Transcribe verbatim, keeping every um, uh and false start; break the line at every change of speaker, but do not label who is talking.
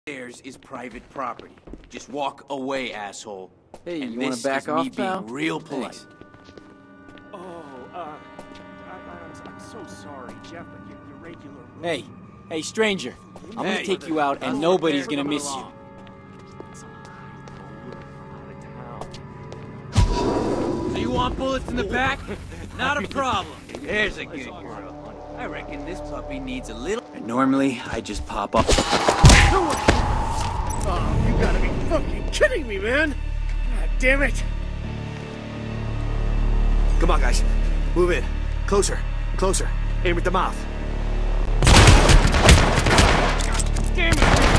Theirs is private property. Just walk away, asshole.
Hey,
and
you want to back
is
off,
me
pal?
being real polite.
Thanks.
Oh, uh, I, I'm, I'm so sorry, Jeff, but your, your regular room...
Hey, hey, stranger. I'm
Hey,
gonna take you out, and nobody's gonna miss you.
So you want bullets in the back? Not a problem. There's a good girl. I reckon this puppy needs a little...
And normally, I just pop up.
Oh, you gotta be fucking kidding me, man! God damn it!
Come on, guys. Move in. Closer. Closer. Aim at the mouth.
Damn it!